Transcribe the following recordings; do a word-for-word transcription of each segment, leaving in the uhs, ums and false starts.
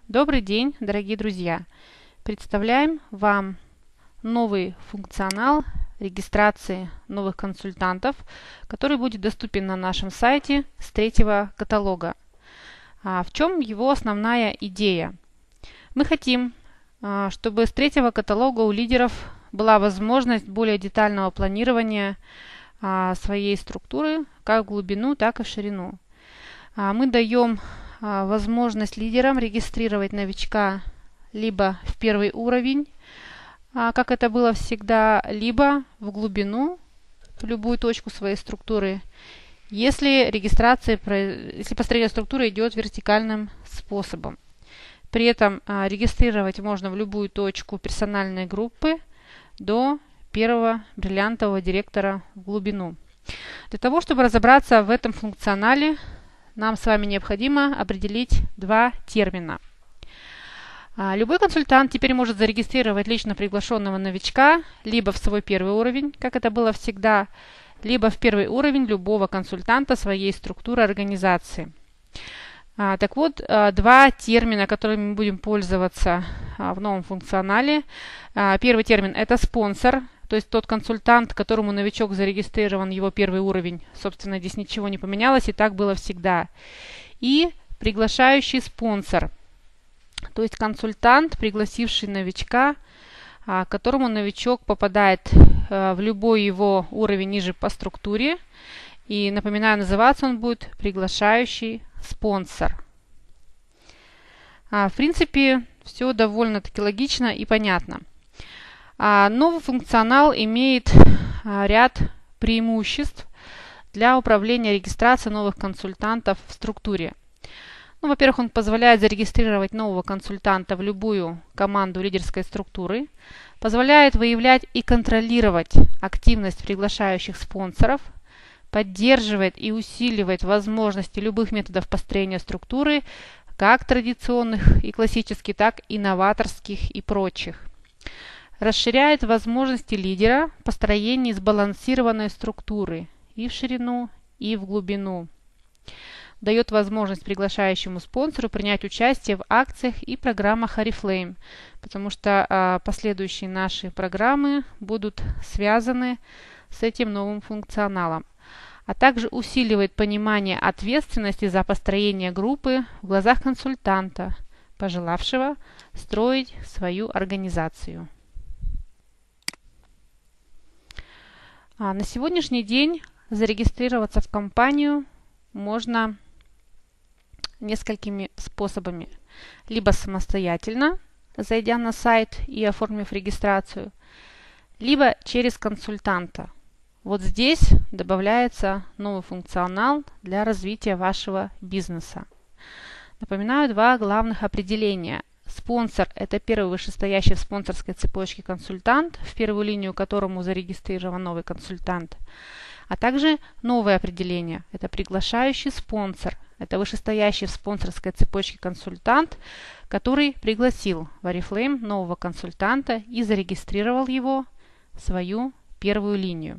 Добрый день, дорогие друзья! Представляем вам новый функционал регистрации новых консультантов, который будет доступен на нашем сайте с третьего каталога. А в чем его основная идея? Мы хотим, чтобы с третьего каталога у лидеров была возможность более детального планирования своей структуры как в глубину, так и в ширину. Мы даем возможность лидерам регистрировать новичка либо в первый уровень, как это было всегда, либо в глубину, в любую точку своей структуры, если регистрация, если построение структуры идет вертикальным способом. При этом регистрировать можно в любую точку персональной группы до первого бриллиантового директора в глубину. Для того, чтобы разобраться в этом функционале, нам с вами необходимо определить два термина. Любой консультант теперь может зарегистрировать лично приглашенного новичка либо в свой первый уровень, как это было всегда, либо в первый уровень любого консультанта своей структуры организации. Так вот, два термина, которыми мы будем пользоваться в новом функционале. Первый термин – это спонсор. То есть тот консультант, которому новичок зарегистрирован, его первый уровень, собственно, здесь ничего не поменялось, и так было всегда. И приглашающий спонсор, то есть консультант, пригласивший новичка, к которому новичок попадает в любой его уровень ниже по структуре. И, напоминаю, называться он будет приглашающий спонсор. В принципе, все довольно-таки логично и понятно. Новый функционал имеет ряд преимуществ для управления регистрацией новых консультантов в структуре. Ну, во-первых, он позволяет зарегистрировать нового консультанта в любую команду лидерской структуры, позволяет выявлять и контролировать активность приглашающих спонсоров, поддерживает и усиливает возможности любых методов построения структуры, как традиционных и классических, так и новаторских и прочих. Расширяет возможности лидера в построении сбалансированной структуры и в ширину, и в глубину. Дает возможность приглашающему спонсору принять участие в акциях и программах Oriflame, потому что а, последующие наши программы будут связаны с этим новым функционалом. А также усиливает понимание ответственности за построение группы в глазах консультанта, пожелавшего строить свою организацию. А на сегодняшний день зарегистрироваться в компанию можно несколькими способами. Либо самостоятельно, зайдя на сайт и оформив регистрацию, либо через консультанта. Вот здесь добавляется новый функционал для развития вашего бизнеса. Напоминаю два главных определения. Спонсор – это первый вышестоящий в спонсорской цепочке консультант, в первую линию которому зарегистрирован новый консультант. А также новое определение – это приглашающий спонсор. Это вышестоящий в спонсорской цепочке консультант, который пригласил в Oriflame нового консультанта и зарегистрировал его в свою первую линию.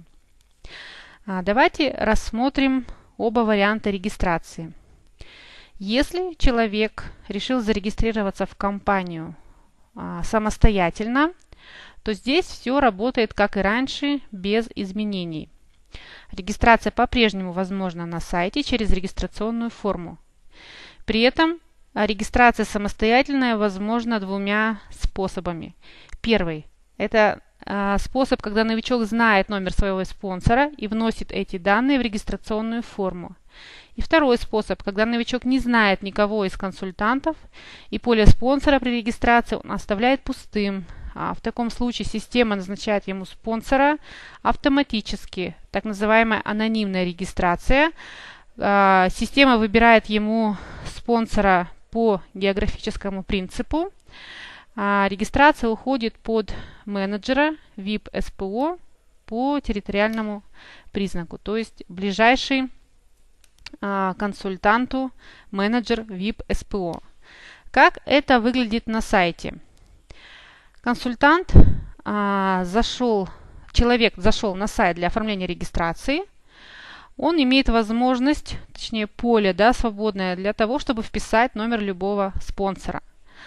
Давайте рассмотрим оба варианта регистрации. Если человек решил зарегистрироваться в компанию а, самостоятельно, то здесь все работает как и раньше, без изменений. Регистрация по-прежнему возможна на сайте через регистрационную форму. При этом регистрация самостоятельная возможна двумя способами. Первый – это а, способ, когда новичок знает номер своего спонсора и вносит эти данные в регистрационную форму. И второй способ, когда новичок не знает никого из консультантов и поле спонсора при регистрации он оставляет пустым. А в таком случае система назначает ему спонсора автоматически, так называемая анонимная регистрация. А, система выбирает ему спонсора по географическому принципу. А, регистрация уходит под менеджера ви ай пи эс пи о по территориальному признаку, то есть ближайший консультанту менеджер ви ай пи эс пи о. Как это выглядит на сайте? Консультант а, зашел, человек зашел на сайт для оформления регистрации. Он имеет возможность, точнее поле, да, свободное для того, чтобы вписать номер любого спонсора.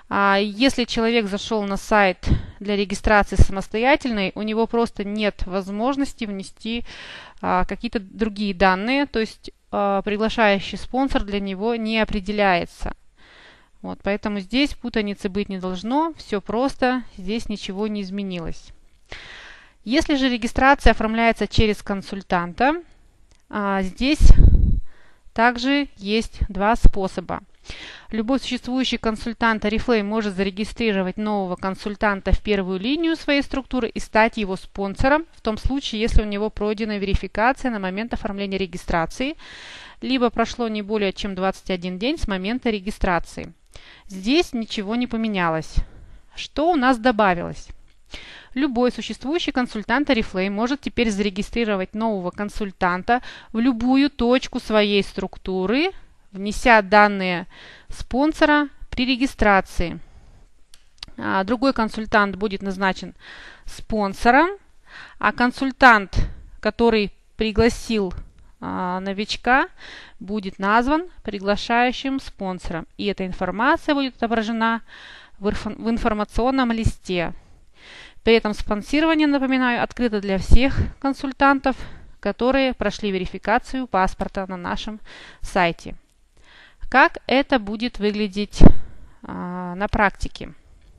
А если человек зашел на сайт для регистрации самостоятельной, у него просто нет возможности внести а, какие-то другие данные, то есть а, приглашающий спонсор для него не определяется. Вот, поэтому здесь путаницы быть не должно, все просто, здесь ничего не изменилось. Если же регистрация оформляется через консультанта, а, здесь также есть два способа. Любой существующий консультант Oriflame может зарегистрировать нового консультанта в первую линию своей структуры и стать его спонсором в том случае, если у него пройдена верификация на момент оформления регистрации, либо прошло не более чем двадцать один день с момента регистрации. Здесь ничего не поменялось. Что у нас добавилось? Любой существующий консультант Oriflame может теперь зарегистрировать нового консультанта в любую точку своей структуры, внеся данные спонсора при регистрации. А, другой консультант будет назначен спонсором, а консультант, который пригласил а, новичка, будет назван приглашающим спонсором. И эта информация будет отображена в, в информационном листе. При этом спонсирование, напоминаю, открыто для всех консультантов, которые прошли верификацию паспорта на нашем сайте. Как это будет выглядеть а, на практике?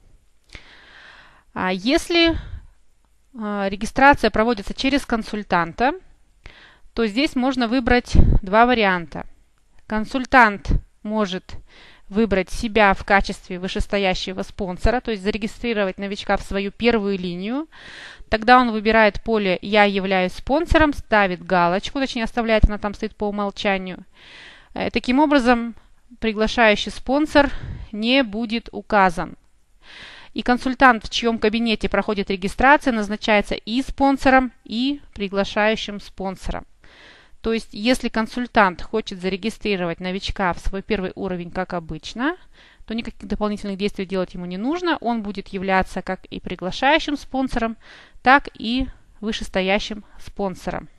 А если а, регистрация проводится через консультанта, то здесь можно выбрать два варианта. Консультант может выбрать себя в качестве вышестоящего спонсора, то есть зарегистрировать новичка в свою первую линию. Тогда он выбирает поле «Я являюсь спонсором», ставит галочку, точнее оставляет, она там стоит по умолчанию. Таким образом, приглашающий спонсор не будет указан. И консультант, в чьем кабинете проходит регистрация, назначается и спонсором, и приглашающим спонсором. То есть, если консультант хочет зарегистрировать новичка в свой первый уровень, как обычно, то никаких дополнительных действий делать ему не нужно. Он будет являться как и приглашающим спонсором, так и вышестоящим спонсором.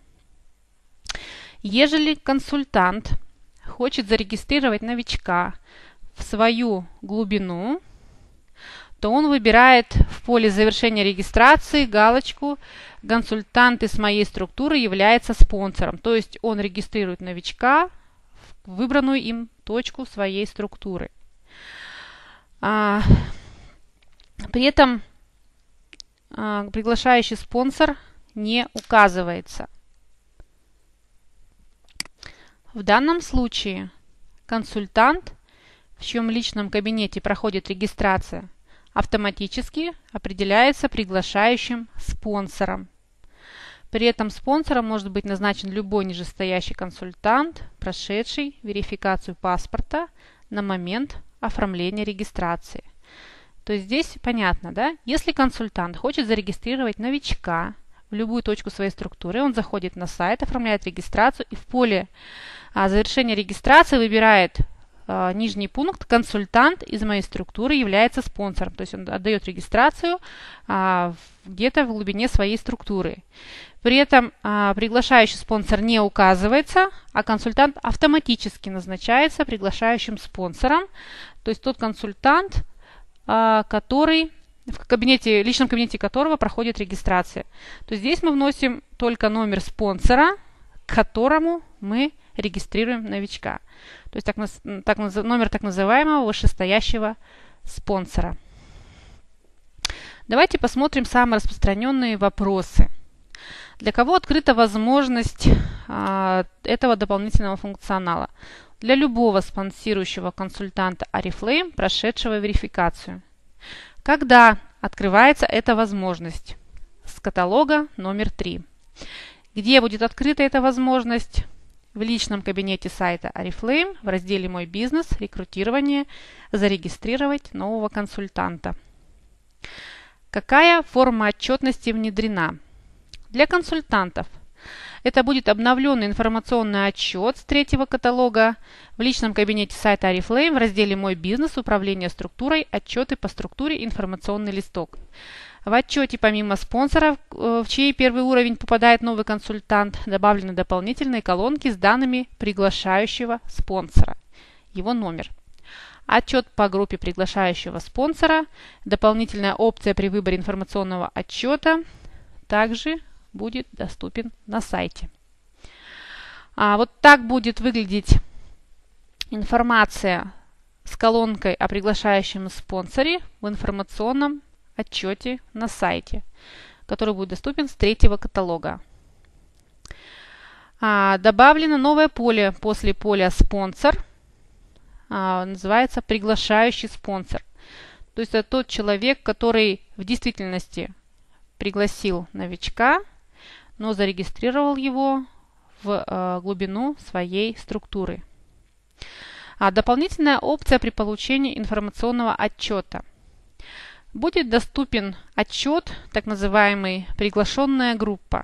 Ежели консультант хочет зарегистрировать новичка в свою глубину, то он выбирает в поле завершения регистрации галочку «Консультант из моей структуры является спонсором». То есть он регистрирует новичка в выбранную им точку своей структуры. А, при этом а, приглашающий спонсор не указывается. В данном случае консультант, в чьем личном кабинете проходит регистрация, автоматически определяется приглашающим спонсором. При этом спонсором может быть назначен любой нижестоящий консультант, прошедший верификацию паспорта на момент оформления регистрации. То есть здесь понятно, да? Если консультант хочет зарегистрировать новичка в любую точку своей структуры, он заходит на сайт, оформляет регистрацию и в поле а, завершения регистрации выбирает а, нижний пункт «Консультант из моей структуры является спонсором». То есть он отдает регистрацию а, где-то в глубине своей структуры. При этом а, приглашающий спонсор не указывается, а консультант автоматически назначается приглашающим спонсором. То есть тот консультант, а, который в кабинете, личном кабинете которого проходит регистрация. То есть здесь мы вносим только номер спонсора, к которому мы регистрируем новичка. То есть так, так, номер так называемого вышестоящего спонсора. Давайте посмотрим самые распространенные вопросы. Для кого открыта возможность а, этого дополнительного функционала? Для любого спонсирующего консультанта Oriflame, прошедшего верификацию. Когда открывается эта возможность? С каталога номер три. Где будет открыта эта возможность? В личном кабинете сайта Oriflame в разделе «Мой бизнес», рекрутирование, зарегистрировать нового консультанта. Какая форма отчетности внедрена? Для консультантов это будет обновленный информационный отчет с третьего каталога в личном кабинете сайта Oriflame в разделе «Мой бизнес», управление структурой, отчеты по структуре, информационный листок. В отчете помимо спонсоров, в чей первый уровень попадает новый консультант, добавлены дополнительные колонки с данными приглашающего спонсора, его номер. отчет по группе приглашающего спонсора, дополнительная опция при выборе информационного отчета также будет доступен на сайте. А вот так будет выглядеть информация с колонкой о приглашающем спонсоре в информационном отчете на сайте, который будет доступен с третьего каталога. А, добавлено новое поле после поля «Спонсор». А, называется «Приглашающий спонсор». То есть это тот человек, который в действительности пригласил новичка, но зарегистрировал его в а, глубину своей структуры. А дополнительная опция при получении информационного отчета. Будет доступен отчет, так называемый «Приглашенная группа».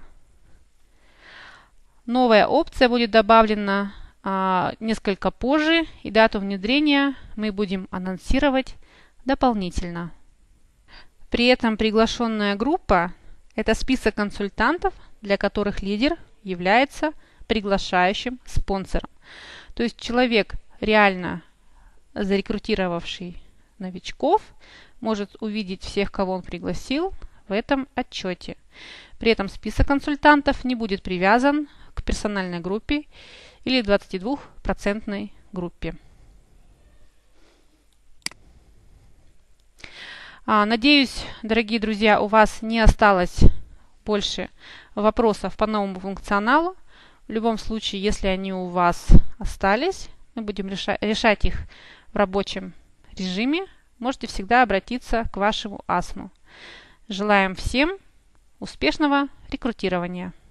Новая опция будет добавлена а, несколько позже, и дату внедрения мы будем анонсировать дополнительно. При этом приглашенная группа – это список консультантов, для которых лидер является приглашающим спонсором. То есть человек, реально зарекрутировавший новичков, может увидеть всех, кого он пригласил в этом отчете. При этом список консультантов не будет привязан к персональной группе или двадцатидвухпроцентной группе. А, надеюсь, дорогие друзья, у вас не осталось больше вопросов по новому функционалу. В любом случае, если они у вас остались, мы будем реша- решать их в рабочем режиме. Можете всегда обратиться к вашему АСМу. Желаем всем успешного рекрутирования.